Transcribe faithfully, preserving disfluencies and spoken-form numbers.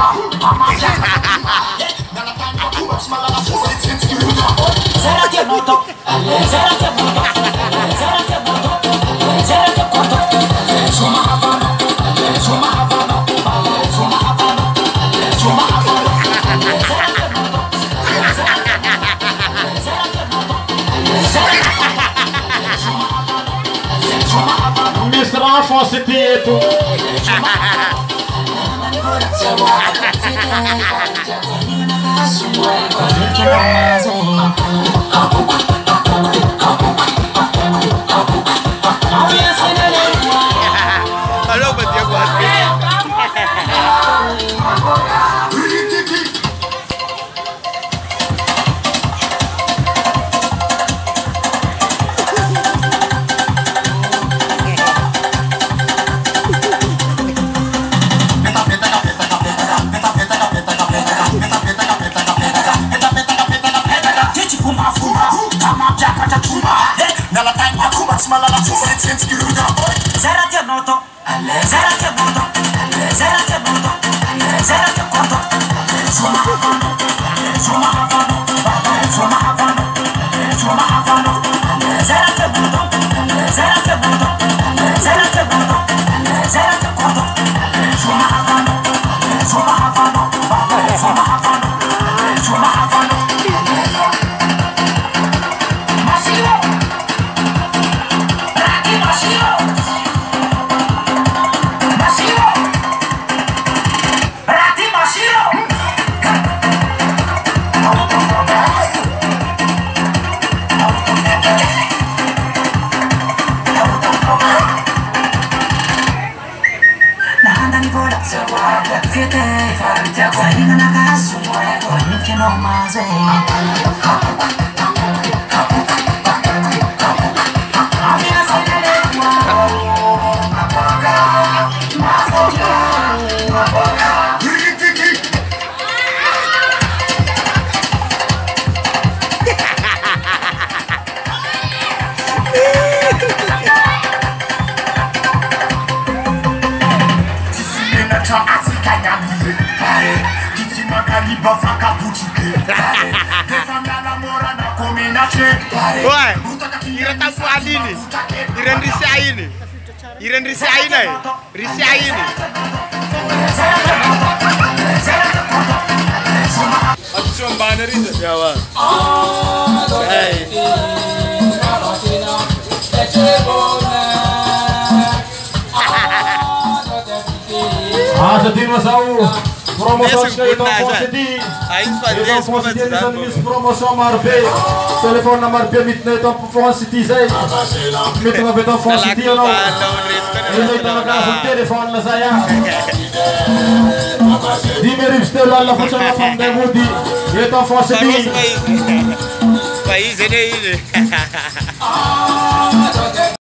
Fosse tieto. Halo, betul buat. Wah, Iren tapu adi nih, Iren risi ini, Iren risi ini, risi ini. Aku cuma banner itu. Ya wah. Hai. Ah, sedih masau. Promoção que então consegui. Então consegui eles promoção marpe. Telefone na marpe mitne então consegui zai. Mitne na beto consegui não. Ele então na casa telefone na saya. Di merib stella alla facciamo fam de mudi. Então consegui. País ini ini.